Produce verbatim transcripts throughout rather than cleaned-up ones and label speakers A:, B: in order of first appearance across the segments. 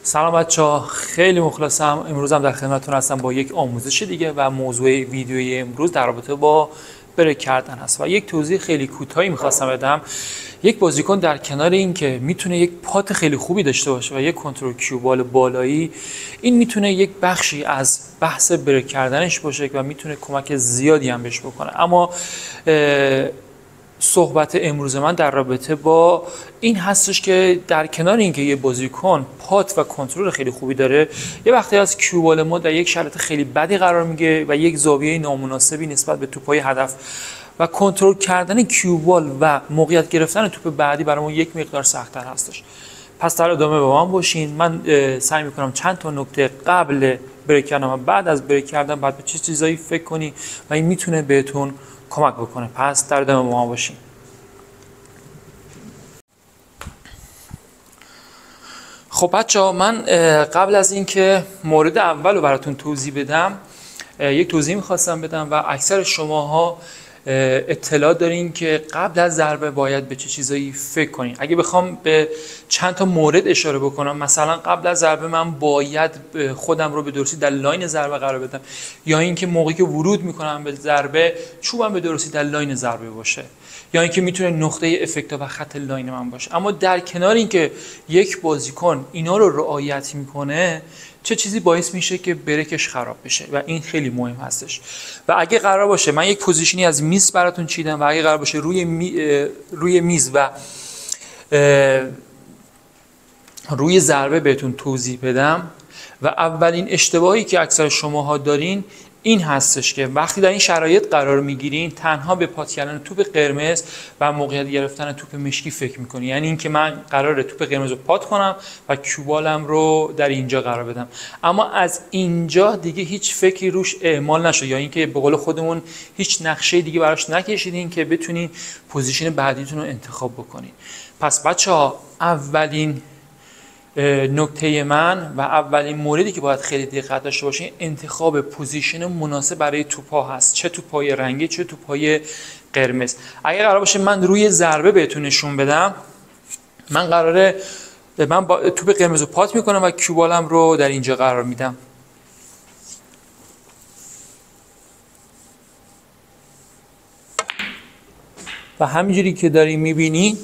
A: سلام بچه‌ها، خیلی مخلصم. امروز هم در خدمتتون هستم با یک آموزش دیگه و موضوع ویدیوی امروز در رابطه با بریک کردن هست و یک توضیح خیلی کوتاهی می‌خواستم بدم. یک بازیکن در کنار این که میتونه یک پات خیلی خوبی داشته باشه و یک کنترل کیو بال بالایی، این میتونه یک بخشی از بحث بریک کردنش باشه و میتونه کمک زیادی هم بهش بکنه. اما صحبت امروز من در رابطه با این هستش که در کنار اینکه یه بازیکن پات و کنترل خیلی خوبی داره، یه وقتی از کیو بال ما در یک شرایط خیلی بدی قرار میگیره و یک زاویه نامناسبی نسبت به توپای هدف و کنترل کردن کیو بال و موقعیت گرفتن توپ بعدی برای ما یک مقدار سخت‌تر هستش. پس در ادامه با من باشین. من سعی میکنم چند تا نکته قبل بریک کردن و بعد از بریک کردن بعد به چه چیزایی فکر کنی و این میتونه بهتون کمک بکنه. پس در ادامه با من باشین. خب بچه‌ها، من قبل از اینکه مورد اول رو براتون توضیح بدم یک توضیح میخواستم بدم و اکثر شماها اطلاع دارین که قبل از ضربه باید به چه چیزایی فکر کنین. اگه بخوام به چند تا مورد اشاره بکنم، مثلا قبل از ضربه من باید خودم رو به درستی در لاین ضربه قرار بدم، یا اینکه موقعی که ورود میکنم به ضربه چوبم به درستی در لاین ضربه باشه، یا اینکه میتونه نقطه افکت و خط لاین من باشه. اما در کنار اینکه یک بازیکن اینا رو رعایت میکنه، چه چیزی باعث میشه که بریکش خراب بشه و این خیلی مهم هستش. و اگه قرار باشه من یک پوزیشنی از میز براتون چیدم و اگه قرار باشه روی می، روی میز و روی ضربه بهتون توضیح بدم، و اولین اشتباهی که اکثر شماها دارین این هستش که وقتی در این شرایط قرار میگیرین تنها به پات کردن توپ قرمز و موقعیت گرفتن توپ مشکی فکر میکنین. یعنی اینکه من قراره توپ قرمز رو پات کنم و کیوبالم رو در اینجا قرار بدم، اما از اینجا دیگه هیچ فکری روش اعمال نشه، یا اینکه به قول خودمون هیچ نقشه دیگه براش نکشیدین که بتونین پوزیشن بعدیتون رو انتخاب بکنین. پس بچه‌ها، اولین نکته من و اولین موردی که باید خیلی دقت داشته باشین انتخاب پوزیشن مناسب برای توپا هست، چه توپای رنگی چه توپای قرمز. اگه قرار باشه من روی ضربه بهتون نشون بدم، من قراره من با توپ قرمز رو پات میکنم و کیوبالم رو در اینجا قرار میدم. و همینجوری که داری میبینی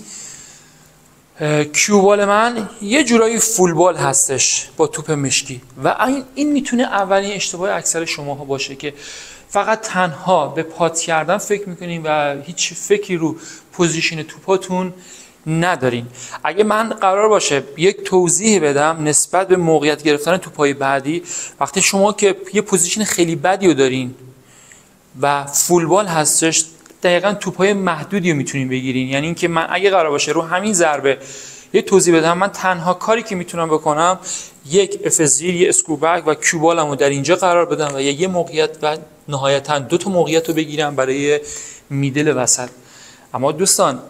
A: کیوبال من یه جورایی فول بال هستش با توپ مشکی و این این میتونه اولین اشتباه اکثر شماها باشه که فقط تنها به پات کردن فکر میکنین و هیچ فکری رو پوزیشن توپاتون ندارین. اگه من قرار باشه یک توضیح بدم نسبت به موقعیت گرفتن توپای بعدی، وقتی شما که یه پوزیشن خیلی بدی رو دارین و فول بال هستش، دقیقاً توپای محدودی رو میتونین بگیرین. یعنی اینکه من اگه قرار باشه رو همین ضربه یه توضیح بدم، من تنها کاری که میتونم بکنم یک اف زیر، یه اسکرو بک و کیوبالمو در اینجا قرار بدم و یه موقعیت و نهایتاً دو تا موقعیت رو بگیرم برای میدل وسط. اما دوستان،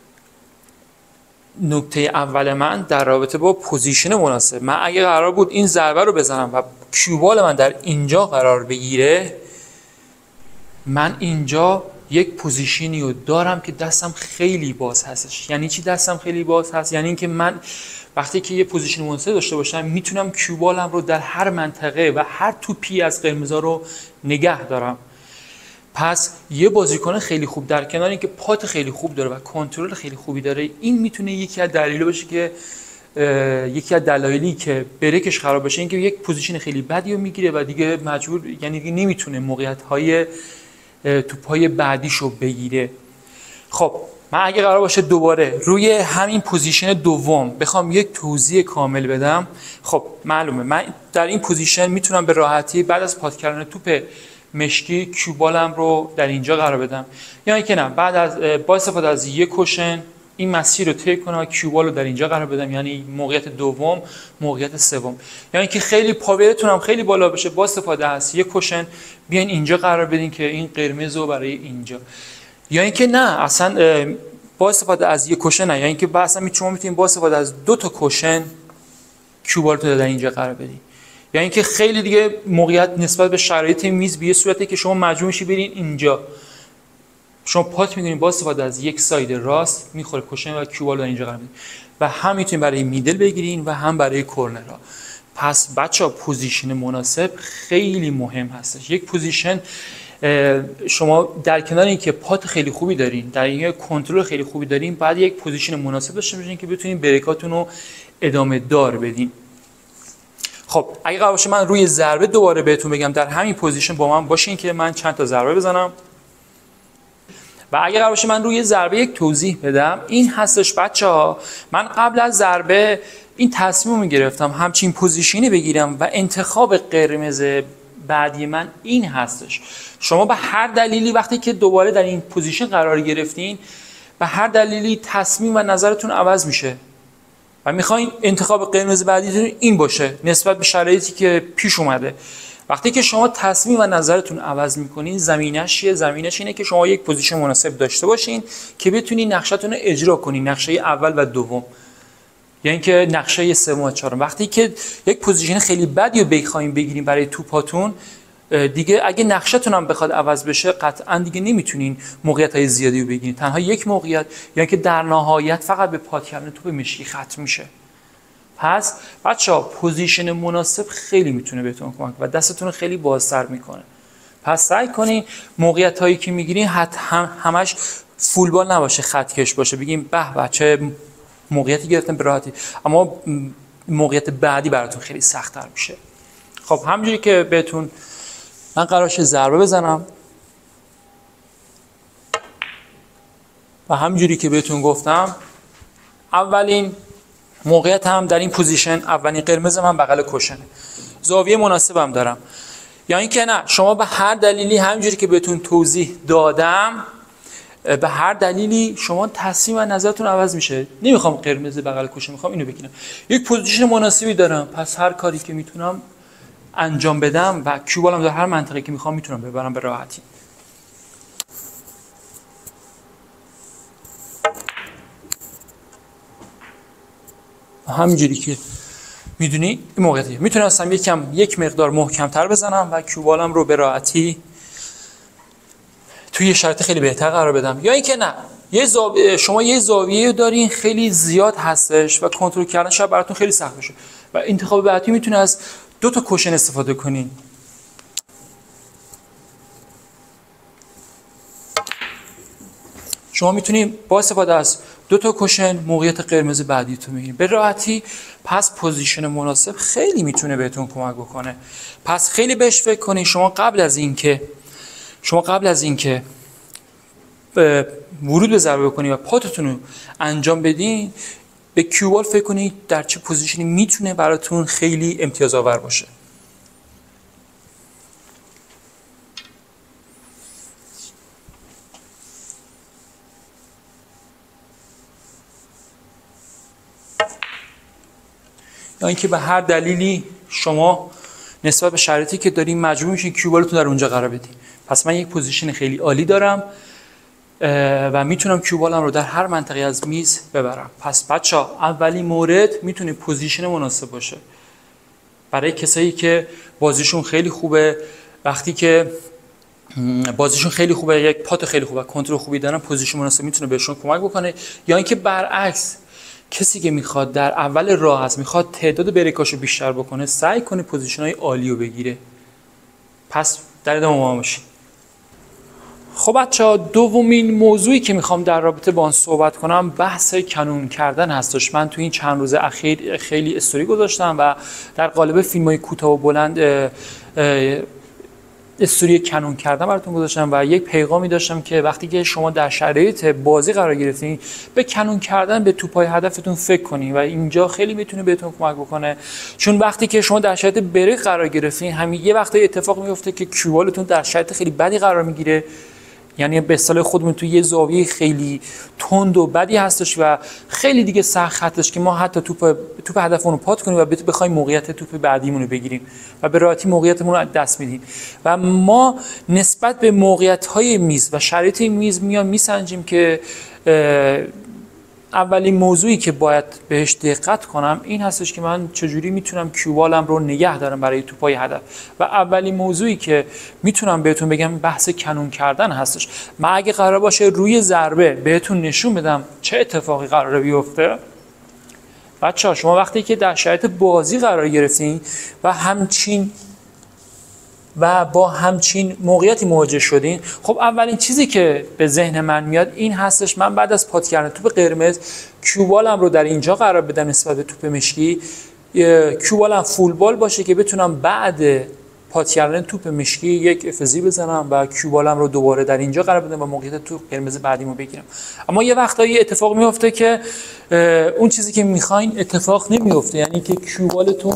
A: نکته اول من در رابطه با پوزیشن مناسب، من اگه قرار بود این ضربه رو بزنم و کیوبال من در اینجا قرار بگیره، من اینجا یک پوزیشنی رو دارم که دستم خیلی باز هستش. یعنی چی دستم خیلی باز هست؟ یعنی اینکه من وقتی که یه پوزیشن مناسب داشته باشم میتونم کیوبالم رو در هر منطقه و هر توپی از قرمزا رو نگه دارم. پس یه بازیکن خیلی خوب در کنار اینکه پات خیلی خوب داره و کنترل خیلی خوبی داره، این میتونه یکی از دلایل باشه که یکی از دلایلی که بریکش خراب بشه، اینکه یک پوزیشن خیلی بدی رو میگیره و دیگه مجبور، یعنی دیگه نمیتونه موقعیت‌های توپای بعدیشو بگیره. خب من اگه قرار باشه دوباره روی همین پوزیشن دوم بخوام یک توضیح کامل بدم، خب معلومه من در این پوزیشن میتونم به راحتی بعد از پات کردن توپ مشکی کیوبالم رو در اینجا قرار بدم، یا اینکه نه بعد از با استفاده از یک کوشن این مسیر رو طی کنم و کیوبال رو در اینجا قرار بدم، یعنی موقعیت دوم، موقعیت سوم. یا اینکه خیلی پاورتون هم خیلی بالا بشه، با استفاده از یک کوشن بیاین اینجا قرار بدین که این قرمز رو برای اینجا. یا اینکه نه اصلا با استفاده از یک کوشن نه، یا اینکه اصلا شما میتونید با استفاده از دو تا کوشن کیوبال رو در اینجا قرار بدین. یا اینکه خیلی دیگه موقعیت نسبت به شرایط میز به صورتی که شما مجبور میشی برین اینجا شما پات می‌کنید با استفاده از یک ساید راست میخوره کشن و کیو بال رو اینجا قرار میدید و هم میتونید برای میدل بگیرین و هم برای کورنرها. پس بچه‌ها پوزیشن مناسب خیلی مهم هستش. یک پوزیشن شما در کنار اینکه پات خیلی خوبی دارین، در اینکه کنترل خیلی خوبی دارین، بعد یک پوزیشن مناسب داشته باشین که بتونین بریکاتون رو ادامه دار بدین. خب اگه قرار باشه من روی ضربه دوباره بهتون بگم در همین پوزیشن با من باشین که من چند تا ضربه بزنم و اگه قرار باشه من روی ضربه یک توضیح بدم، این هستش بچه‌ها. من قبل از ضربه این تصمیم رو گرفتم همچین پوزیشنی بگیرم و انتخاب قرمز بعدی من این هستش. شما به هر دلیلی وقتی که دوباره در این پوزیشن قرار گرفتین، به هر دلیلی تصمیم و نظرتون عوض میشه و میخواین انتخاب قرمز بعدیتون این باشه نسبت به شرایطی که پیش اومده. وقتی که شما تصمیم و نظرتون عوض میکنین، زمینش چیه؟ زمینش اینه که شما یک پوزیشن مناسب داشته باشین که بتونین نقشه‌تون رو اجرا کنین، نقشه اول و دوم، یعنی که نقشه سوم و چهارم. وقتی که یک پوزیشن خیلی بدی رو بخواید بگیرین برای توپاتون، دیگه اگه نقشه‌تون هم بخواد عوض بشه قطعا دیگه نمیتونین موقعیت‌های زیادی رو بگیرین. تنها یک موقعیت، یعنی که در نهایت فقط به پات کردن توپ مشکی ختم میشه. پس بچه‌ها پوزیشن مناسب خیلی میتونه بهتون کمک و دستتون رو خیلی بازتر میکنه. پس سعی کنین موقعیت‌هایی که میگیرین حتی هم همش فول بال نباشه، خط کش باشه، بگیم به بچه موقعیتی گرفتن به راحتی، اما موقعیت بعدی براتون خیلی سخت‌تر میشه. خب همونجوری که بهتون من قرارشه ضربه بزنم و همونجوری که بهتون گفتم اولین موقعیت هم در این پوزیشن، اولین قرمز من بغل کشنه، زاویه مناسبم دارم. یا اینکه نه، شما به هر دلیلی همونجوری که بهتون توضیح دادم به هر دلیلی شما تصمیم و نظرتون عوض میشه. نمیخوام قرمز بغل کشنه، میخوام اینو بگیرم. یک پوزیشن مناسبی دارم، پس هر کاری که میتونم انجام بدم و کیو بالم در هر منطقه که میخوام میتونم ببرم به راحتی. همینجوری که میدونی این موقعیتی میتونستم یکم یک مقدار محکم‌تر بزنم و کیو بالم رو به راحتی توی شرایط خیلی بهتر قرار بدم. یا اینکه نه، یه زاویه، شما یه زاویه دارین خیلی زیاد هستش و کنترل کردن شاید براتون خیلی سخت بشه و انتخاب بعدی میتونه از دو تا کشن استفاده کنین. شما میتونید با استفاده از دو تا کشن موقعیت قرمز بعدیتون بگیرید به راحتی. پس پوزیشن مناسب خیلی میتونه بهتون کمک بکنه. پس خیلی بهش فکر کنید. شما قبل از اینکه شما قبل از اینکه ورود به ضربه بکنید و پاتتون رو انجام بدین، به کیو بال فکر کنید در چه پوزیشنی میتونه براتون خیلی امتیاز آور باشه. یا اینکه به هر دلیلی شما نسبت به شرایطی که دارین مجبور میشین کیو بالتون در اونجا قرار بدین. پس من یک پوزیشن خیلی عالی دارم و میتونم کیو بالم رو در هر منطقه از میز ببرم. پس بچه‌ها اولین مورد میتونه پوزیشن مناسب باشه. برای کسایی که بازیشون خیلی خوبه، وقتی که بازیشون خیلی خوبه، یک پات خیلی خوبه، کنترل خوبی دارن، پوزیشن مناسب میتونه بهشون کمک بکنه. یا اینکه برعکس، کسی که میخواد در اول راه هست، میخواد تعداد بریکاشو بیشتر بکنه، سعی کنه پوزیشن‌های عالی رو بگیره. پس در ادامه ما باشید. خب بچه‌ها دومین موضوعی که میخوام در رابطه با آن صحبت کنم بحث کنون کردن هستش. من تو این چند روز اخیر خیلی استوری گذاشتم و در قالب فیلم‌های کوتاه و بلند استوری کنون کردن براتون گذاشتم و یک پیغامی داشتم که وقتی که شما در شرایط بازی قرار گرفتین به کنون کردن به توپای هدفتون فکر کنین و اینجا خیلی میتونه بهتون کمک بکنه. چون وقتی که شما در شرایط بریک قرار گرفتین، همین یه وقتی اتفاق میفته که کیو بالتون در شرایط خیلی بدی قرار میگیره، یعنی به اصطلاح خودمون توی یه زاویه خیلی تند و بدی هستش و خیلی دیگه سخت هستش که ما حتی توپ توپ هدفمون رو پات کنیم و بخوایم موقعیت توپ بعدیمون رو بگیریم و به راحتی موقعیتمون رو از دست میدیم. و ما نسبت به موقعیت‌های میز و شرایط میز میام میسنجیم که اولین موضوعی که باید بهش دقت کنم این هستش که من چجوری میتونم کیوبالم رو نگه دارم برای توپای هدف. و اولین موضوعی که میتونم بهتون بگم بحث کنون کردن هستش. من اگه قرار باشه روی ضربه بهتون نشون بدم چه اتفاقی قراره بیفته، بچه‌ها شما وقتی که در شرایط بازی قرار گرفتین و همچین و با همچین موقعیتی مواجه شدین، خب اولین چیزی که به ذهن من میاد این هستش من بعد از پات کردن توپ قرمز کیوبالم رو در اینجا قرار بدم نسبت به توپ مشکی، کیوبالم فول بال باشه که بتونم بعد پات کردن توپ مشکی یک افزی بزنم و کیوبالم رو دوباره در اینجا قرار بدم و موقعیت توپ قرمز بعدیمو بگیرم. اما یه وقتایی اتفاق میفته که اون چیزی که میخواین اتفاق نمیفته، یعنی که کیوبالتون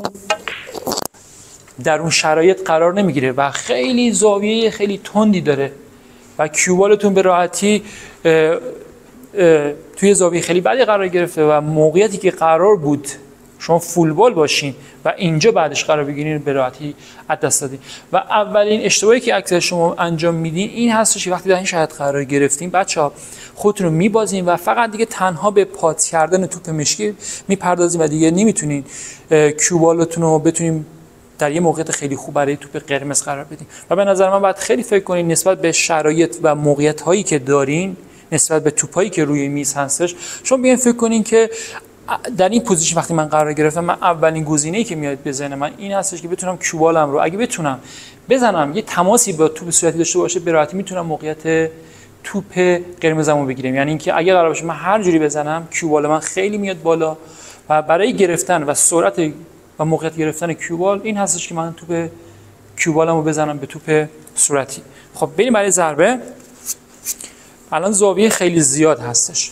A: در اون شرایط قرار نمیگیره و خیلی زاویه خیلی تندی داره و کیوبالتون به راحتی اه اه توی زاویه خیلی بدی قرار گرفته و موقعیتی که قرار بود شما فول بال باشین و اینجا بعدش قرار بگیرین به راحتی از دست دادین. و اولین اشتباهی که اکثر شما انجام میدین این هستش که وقتی در این شرایط قرار گرفتین بچه‌ها خودتون رو میبازین و فقط دیگه تنها به پات کردن توپ مشکی میپردازین و دیگه نمیتونین کیوبالتون رو بتونین در یه موقعیت خیلی خوب برای توپ قرمز قرار بدین. و به نظر من باید خیلی فکر کنین نسبت به شرایط و موقعیت هایی که دارین، نسبت به توپایی که روی میز هستش. شما بیاین فکر کنین که در این پوزیشن وقتی من قرار گرفتم، من اولین گزینه‌ای که میاد به ذهن من این هستش که بتونم کیوبالم رو اگه بتونم بزنم یه تماسی با توپ صورتی داشته باشه به راحتی میتونم موقعیت توپ قرمزمو بگیرم. یعنی اینکه اگه قرار باشه من هر جوری بزنم کیوبال من خیلی میاد بالا و برای گرفتن و سرعت و موقعیت گرفتن کیوبال این هستش که من توپ کیوبالمو بزنم به توپ صورتی. خب بریم برای ضربه. الان زاویه خیلی زیاد هستش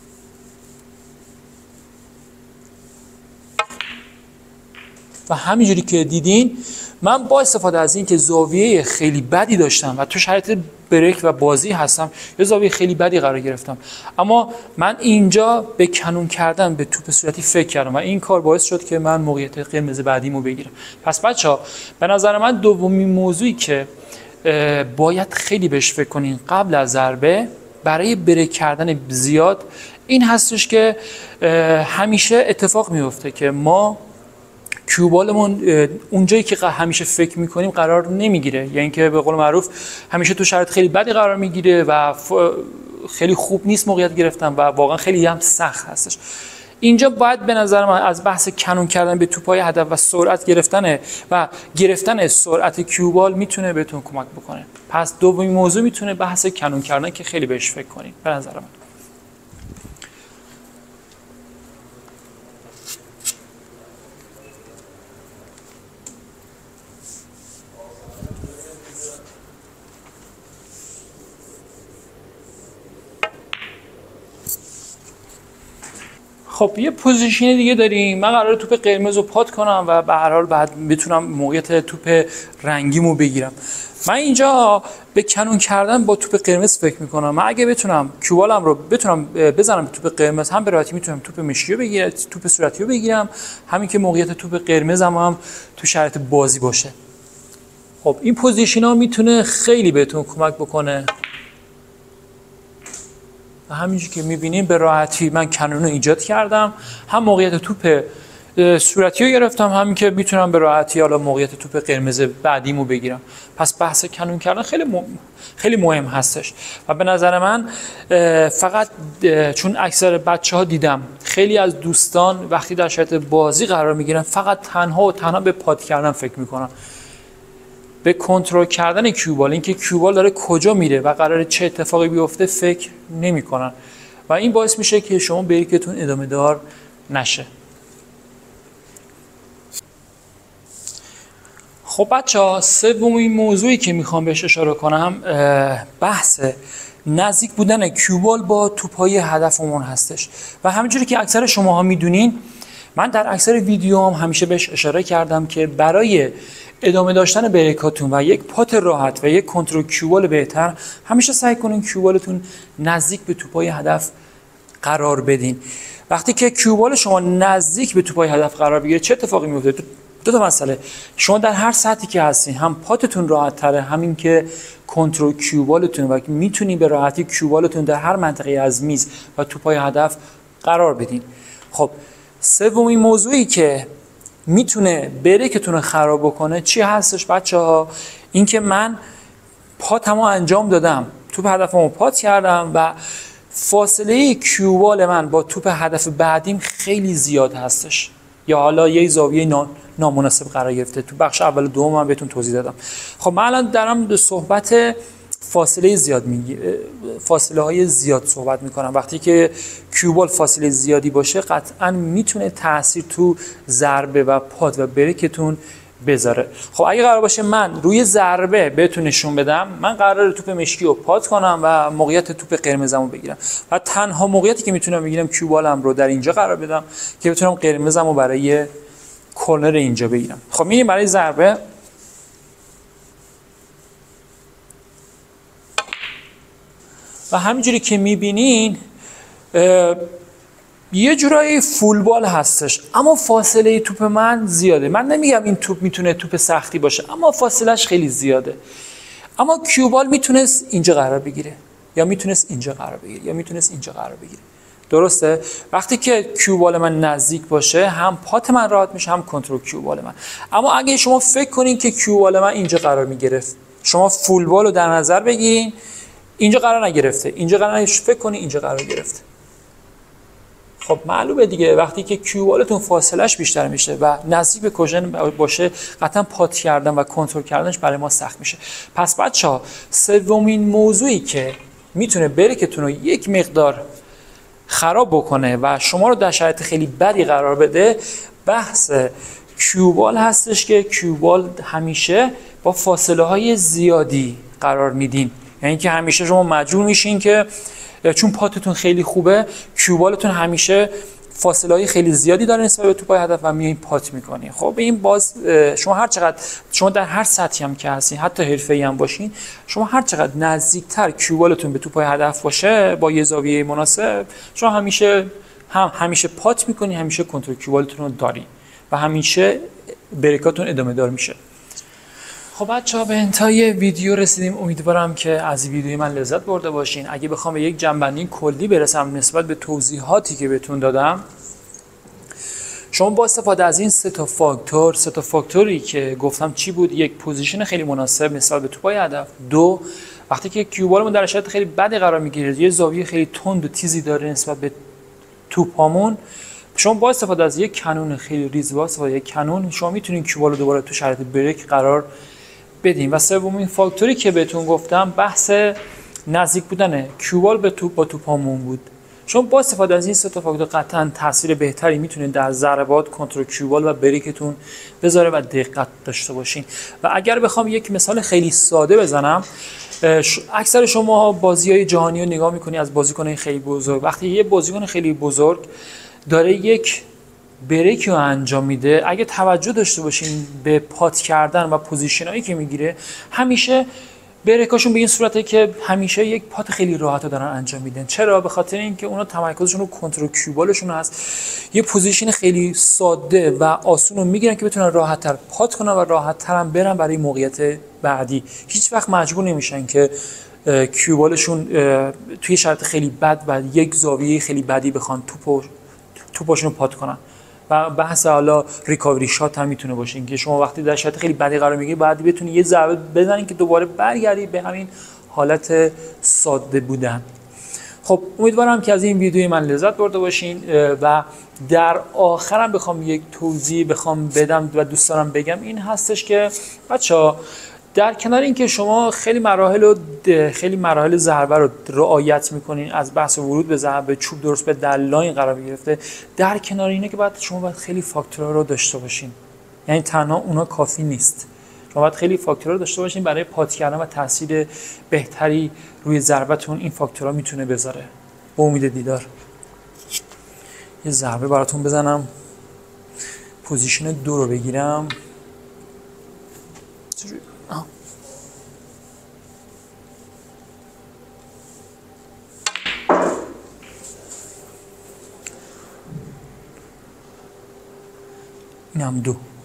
A: و همینجوری که دیدین من با استفاده از این که زاویه خیلی بدی داشتم و تو شرایط بریک و بازی هستم یه زاویه خیلی بدی قرار گرفتم، اما من اینجا به کنون کردن به توپ صورتی فکر کردم و این کار باعث شد که من موقعیت قرمز بعدیمو بگیرم. پس بچه‌ها به نظر من دومین موضوعی که باید خیلی بهش فکر کنین قبل از ضربه برای بریک کردن زیاد این هستش که همیشه اتفاق میفته که ما کیوبالمون اونجایی که همیشه فکر میکنیم قرار نمیگیره، یعنی که به قول معروف همیشه تو شرایط خیلی بدی قرار میگیره و خیلی خوب نیست موقعیت گرفتن و واقعا خیلی هم سخت هستش. اینجا باید به نظر من از بحث کنون کردن به توپای هدف و سرعت گرفتن و گرفتن سرعت کیوبال میتونه بهتون کمک بکنه. پس دومین موضوع میتونه بحث کنون کردن که خیلی بهش فکر کنید به نظر من. خب یه پوزیشن دیگه داریم. من قراره توپ قرمز رو پات کنم و به هر حال بعد بتونم موقعیت توپ رنگیمو بگیرم. من اینجا به کنون کردن با توپ قرمز فکر میکنم. من اگه بتونم کیوبالم رو بتونم بزنم به توپ قرمز، هم به راحتی میتونم توپ مشکی رو بگیرم، توپ صورتی رو بگیرم، همین که موقعیت توپ قرمزم هم تو شرایط بازی باشه. خب این پوزیشن ها میتونه خیلی بهتون کمک بکنه و همینجوری که میبینیم به راحتی من کنون رو ایجاد کردم، هم موقعیت توپ صورتی رو گرفتم، همین که میتونم به راحتی حالا موقعیت توپ قرمز بعدیمو بگیرم. پس بحث کنون کردن خیلی مهم، خیلی مهم هستش و به نظر من فقط چون اکثر بچه ها دیدم خیلی از دوستان وقتی در شرایط بازی قرار میگیرن فقط تنها و تنها به پات کردن فکر میکنن، به کنترل کردن کیوبال، اینکه کیوبال داره کجا میره و قراره چه اتفاقی بیفته فکر نمیکنن و این باعث میشه که شما بریکتون ادامه دار نشه. خب بچه‌ها سومین موضوعی که میخوام بهش اشاره کنم بحث نزدیک بودن کیوبال با توپ‌های هدفمون هستش و همینجوری که اکثر شماها میدونین من در اکثر ویدیوام همیشه بهش اشاره کردم که برای ادامه داشتن بریکاتون و یک پات راحت و یک کنترل کیوبال بهتر همیشه سعی کنین کیوبالتون نزدیک به توپای هدف قرار بدین. وقتی که کیوبال شما نزدیک به توپای هدف قرار بگیره چه اتفاقی میفته؟ دو تا مسئله. شما در هر سطحی که هستین هم پاتتون راحت تره، همین که کنترل کیوبالتون و میتونین به راحتی کیوبالتون در هر منطقه از میز و توپای هدف قرار بدین. خب سومین موضوعی که میتونه بریکتون رو خراب بکنه چی هستش بچه ها؟ این که من پاتمو انجام دادم، توپ هدفمو پات کردم و فاصله کیوبال من با توپ هدف بعدیم خیلی زیاد هستش، یا حالا یه زاویه نامناسب قرار گرفته. تو بخش اول و دوم من بهتون توضیح دادم. خب من الان دارم صحبت فاصله زیاد میگی فاصله های زیاد صحبت میکنم. وقتی که کیوبال فاصله زیادی باشه قطعا میتونه تاثیر تو ضربه و پات و بریکتون بذاره. خب اگه قرار باشه من روی ضربه بهتون نشون بدم، من قراره توپ مشکی رو پات کنم و موقعیت توپ قرمزمو بگیرم و تنها موقعیتی که میتونم بگیرم کیوبالم رو در اینجا قرار بدم که بتونم قرمزمو برای کورنر اینجا بگیرم. خب میریم برای ضربه. و همینجوری که میبینین یه جورایی فولبال هستش، اما فاصله توپ من زیاده. من نمیگم این توپ میتونه توپ سختی باشه، اما فاصلهش خیلی زیاده. اما کیوبال میتونست اینجا قرار بگیره، یا میتونست اینجا قرار بگیره، یا میتونست اینجا قرار بگیره. درسته؟ وقتی که کیوبال من نزدیک باشه هم پات من راحت میشه هم کنترل کیوبال من. اما اگه شما فکر کنین که کیوبال من اینجا قرار میگرفت، شما فولبال رو در نظر بگیرین، اینجا قرار نگرفته، اینجا قرار نگرفته، فکر کنین اینجا قرار گرفته. خب معلومه دیگه وقتی که کیوبالتون فاصلهش بیشتر میشه و نزدیک به کژن باشه، قطعا پات کردن و کنترل کردنش برای ما سخت میشه. پس بچه‌ها سومین موضوعی که میتونه بریکتون رو یک مقدار خراب بکنه و شما رو در شرایط خیلی بدی قرار بده، بحث کیوبال هستش که کیوبال همیشه با فاصله های زیادی قرار میدین. یعنی که همیشه شما مجبور میشین که چون پاتتون خیلی خوبه، کیوبالتون همیشه فاصله‌های خیلی زیادی داره نسبت به توپای هدف و میایین پات میکنین. خب این باز شما هر چقدر شما در هر سطحی هم که هستین، حتی حرفه‌ای هم باشین، شما هر چقدر نزدیکتر کیوبالتون به توپای هدف باشه با یه زاویه مناسب، شما همیشه هم همیشه پات میکنین، همیشه کنترل کیوبالتون رو دارین و همیشه بریکاتون ادامه دار میشه. خب بچه‌ها به انتهای ویدیو رسیدیم. امیدوارم که از این ویدیوی من لذت برده باشین. اگه بخوام به یک جنبندی کلی برسم نسبت به توضیحاتی که بهتون دادم، شما با استفاده از این سه تا فاکتور، سه تا فاکتوری که گفتم چی بود؟ یک، پوزیشن خیلی مناسب نسبت به توپای هدف. دو، وقتی که کیوبالمون در شرایط خیلی بدی قرار میگیره، یه زاویه خیلی تند و تیزی داره نسبت به توپامون، شما با استفاده از یک کانون خیلی ریز، با استفاده از یک کانون شما میتونین کیوبال رو دوباره تو شرایط بریک قرار بدین. و سومین فاکتوری که بهتون گفتم بحث نزدیک بودن کیوبال به توپ با توپامون بود. شما با استفاده از این سه تا فاکتور قطعا تاثیر بهتری میتونید در ضربات، کنترل کیوبال و بریکتون بذاره و دقت داشته باشین. و اگر بخوام یک مثال خیلی ساده بزنم، اکثر شما بازی‌های جهانی رو نگاه می‌کنی از بازیکن‌های خیلی بزرگ. وقتی یه بازیکن خیلی بزرگ داره یک بریک رو انجام میده، اگه توجه داشته باشین به پات کردن و پوزیشنایی که میگیره، همیشه بریکاشون به این صورته که همیشه یک پات خیلی راحت رو دارن انجام میدن. چرا؟ به خاطر اینکه اونا تمرکزشون رو کنترل کیوبالشون هست، یه پوزیشن خیلی ساده و آسون رو میگیرن که بتونن راحت‌تر پات کنن و راحت‌تر هم برن برای موقعیت بعدی. هیچ وقت مجبور نمیشن که کیوبالشون توی شرایط خیلی بد و یک زاویه خیلی بدی بخوان توپو توپاشون رو پات کنن. و بحث حالا ریکاوری شات هم میتونه باشه، که شما وقتی در شرایط خیلی بدی قرار میگیری بعد بتونی یه ضربه بزنین که دوباره برگردی به همین حالت ساده بودن. خب امیدوارم که از این ویدیوی من لذت برده باشین و در آخرم بخوام یک توضیح بخوام بدم و دوست دارم بگم این هستش که بچه‌ها در کنار اینکه شما خیلی مراحل و خیلی مراحل ضربه رو رعایت میکنین، از بحث ورود به ضربه چوب درست به در لاین قرار گرفته، در کنار اینه که باید شما باید خیلی فاکتورها رو داشته باشین. یعنی تنها اونا کافی نیست، شما باید خیلی فاکتورها رو داشته باشین برای پات کردن و تاثیر بهتری روی ضربتون این فاکتورها میتونه بذاره. به امید دیدار. یه ضربه براتون بزنم، پوزیشن دو رو بگیرم. این هم دو.